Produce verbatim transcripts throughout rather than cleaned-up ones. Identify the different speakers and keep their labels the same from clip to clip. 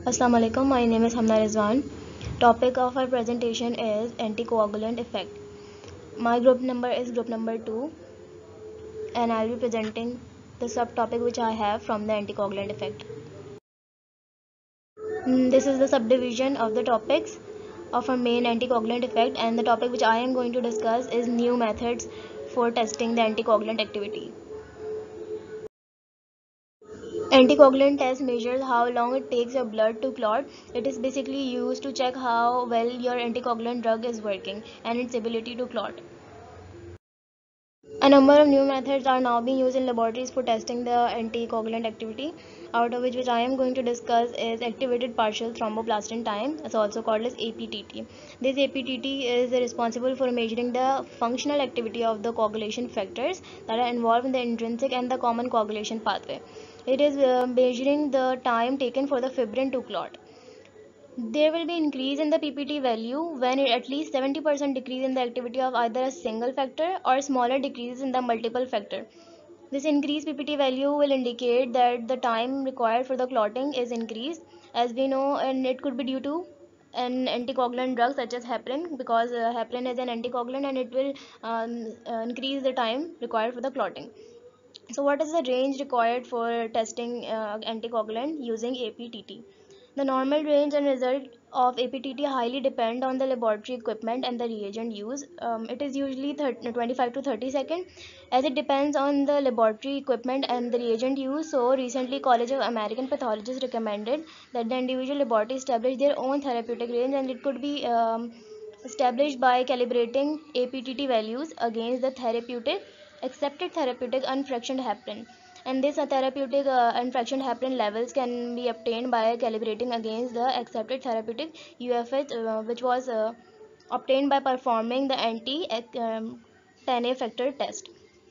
Speaker 1: Assalamu alaikum. My name is Hamna Rizwan. Topic of our presentation is anticoagulant effect. My group number is group number two, and I'll be presenting the subtopic which I have from the anticoagulant effect. Mm, This is the subdivision of the topics of our main anticoagulant effect, and the topic which I am going to discuss is new methods for testing the anticoagulant activity. Anticoagulant test measures how long it takes your blood to clot. It is basically used to check how well your anticoagulant drug is working and its ability to clot. A number of new methods are now being used in laboratories for testing the anticoagulant activity, out of which which I am going to discuss is activated partial thromboplastin time, it's also called as A P T T. This A P T T is responsible for measuring the functional activity of the coagulation factors that are involved in the intrinsic and the common coagulation pathway. It is uh, measuring the time taken for the fibrin to clot. There will be increase in the P P T value when it at least seventy percent decrease in the activity of either a single factor or smaller decreases in the multiple factor. This increased P P T value will indicate that the time required for the clotting is increased, as we know, and it could be due to an anticoagulant drug such as heparin, because uh, heparin is an anticoagulant and it will um, uh, increase the time required for the clotting. So what is the range required for testing uh, anticoagulant using A P T T? The normal range and result of A P T T highly depend on the laboratory equipment and the reagent used. Um, it is usually thirty, twenty-five to thirty seconds, as it depends on the laboratory equipment and the reagent used. So recently, College of American Pathologists recommended that the individual laboratory establish their own therapeutic range, and it could be um, established by calibrating A P T T values against the therapeutic accepted therapeutic unfractioned heparin, and this uh, therapeutic uh, unfractioned heparin levels can be obtained by calibrating against the accepted therapeutic U F H, uh, which was uh, obtained by performing the anti um, ten A factor test.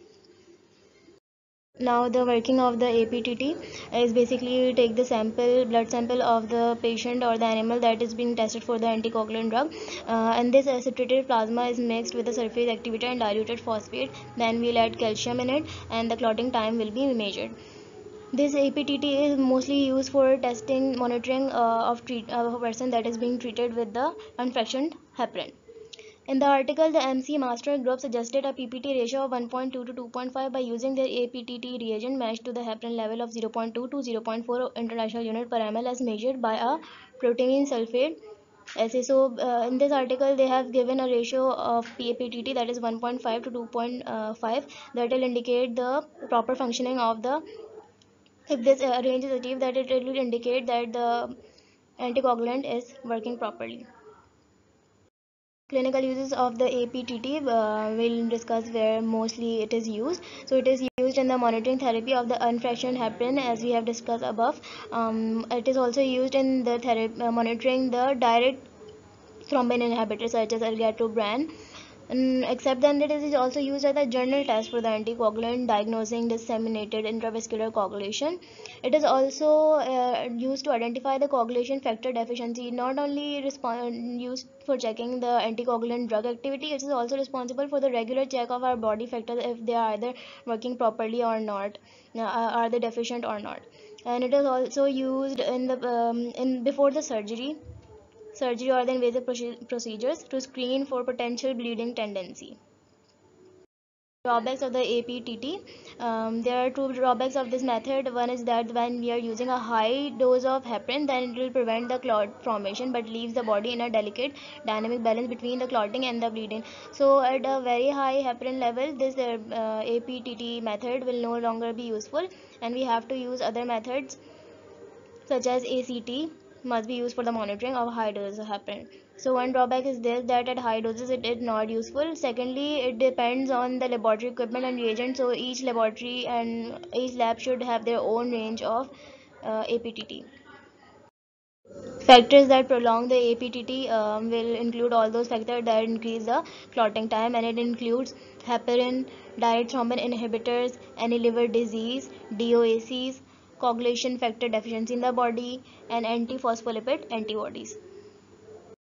Speaker 1: Now the working of the A P T T is basically take the sample blood sample of the patient or the animal that is being tested for the anticoagulant drug, uh, and this acetilated plasma is mixed with the surface activator and diluted phosphate. Then we'll add calcium in it, and the clotting time will be measured. This A P T T is mostly used for testing monitoring uh, of treat, uh, a person that is being treated with the unfractioned heparin. In the article, the M C Master group suggested a P P T ratio of one point two to two point five by using their A P T T reagent matched to the heparin level of zero point two to zero point four international unit per ml as measured by a protein sulfate assay. So, uh, in this article, they have given a ratio of A P T T that is one point five to two point five that will indicate the proper functioning of the. If this uh, range is achieved, that it will indicate that the anticoagulant is working properly. Clinical uses of the A P T T, uh, we'll discuss where mostly it is used. So it is used in the monitoring therapy of the unfractioned heparin, as we have discussed above. Um, it is also used in the therapy, uh, monitoring the direct thrombin inhibitors such as argatroban. And except then it is also used as a journal test for the anticoagulant diagnosing disseminated intravascular coagulation. It is also uh, used to identify the coagulation factor deficiency, not only respond, used for checking the anticoagulant drug activity. It is also responsible for the regular check of our body factors if they are either working properly or not, uh, are they deficient or not. And it is also used in the um, in before the surgery surgery or the invasive procedures to screen for potential bleeding tendency. Drawbacks of the A P T T. Um, there are two drawbacks of this method. One is that when we are using a high dose of heparin, then it will prevent the clot formation but leaves the body in a delicate dynamic balance between the clotting and the bleeding. So at a very high heparin level, this uh, uh, A P T T method will no longer be useful, and we have to use other methods such as A C T must be used for the monitoring of high doses of heparin. So one drawback is this, that at high doses it is not useful. Secondly, it depends on the laboratory equipment and reagent. So each laboratory and each lab should have their own range of uh, A P T T. Factors that prolong the A P T T um, will include all those factors that increase the clotting time, and it includes heparin, direct thrombin inhibitors, any liver disease, D O A Cs, coagulation factor deficiency in the body, and antiphospholipid antibodies.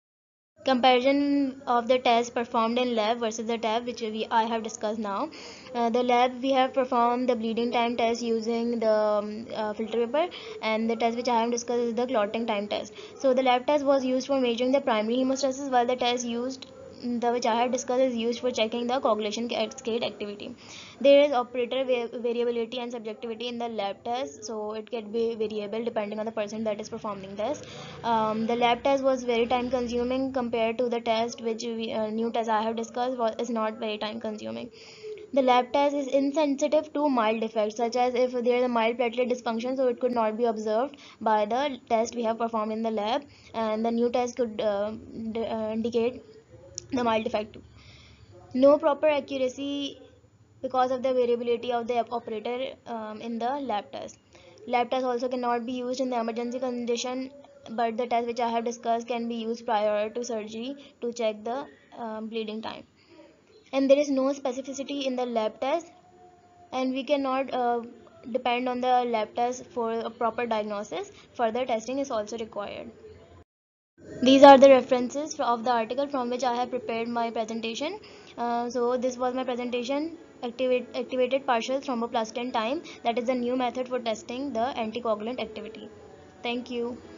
Speaker 1: Comparison of the test performed in lab versus the test which we I have discussed now. Uh, the lab we have performed the bleeding time test using the um, uh, filter paper, and the test which I have discussed is the clotting time test. So the lab test was used for measuring the primary hemostasis, while the test used the which I have discussed is used for checking the coagulation cascade activity. There is operator va- variability and subjectivity in the lab test, so it can be variable depending on the person that is performing this. Um, the lab test was very time consuming compared to the test which we, uh, new test I have discussed was, is not very time consuming. The lab test is insensitive to mild defects, such as if there is a mild platelet dysfunction, so it could not be observed by the test we have performed in the lab, and the new test could uh, d- uh, indicate the mild defect. No proper accuracy because of the variability of the operator um, in the lab test. Lab test also cannot be used in the emergency condition, but the test which I have discussed can be used prior to surgery to check the um, bleeding time. And there is no specificity in the lab test, and we cannot uh, depend on the lab test for a proper diagnosis. Further testing is also required. These are the references of the article from which I have prepared my presentation. Uh, so this was my presentation, activate, activated partial thromboplastin time, that is a new method for testing the anticoagulant activity. Thank you.